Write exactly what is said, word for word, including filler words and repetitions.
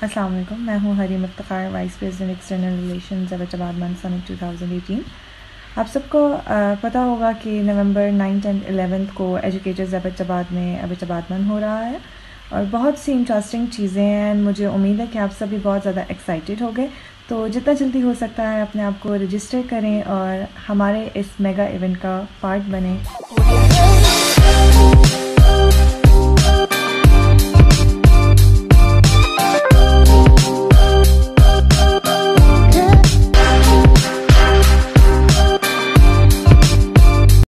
अस्सलाम वालेकुम, मैं हूँ हरी मुफ्तखार, vice president external relations Abbottabad MUN summit two thousand eighteen. आप सबको uh, पता होगा कि नवंबर नाइन्थ एंड एलेवेंथ को एजुकेटर्स अबैटाबाद में अबैटाबाद मन हो रहा है और बहुत सी इंटरेस्टिंग चीज़ें हैं। मुझे उम्मीद है कि आप सभी बहुत ज़्यादा एक्साइटेड हो गए, तो जितना जल्दी हो सकता है अपने आप को रजिस्टर करें और हमारे इस मेगा इवेंट का पार्ट बने।